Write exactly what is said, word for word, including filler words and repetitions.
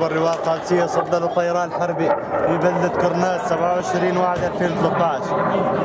اكبر لواء قادسيه صدر الطيران الحربي في بلده كرناس سبعة وعشرين واحد ألفين وثلاثة عشر.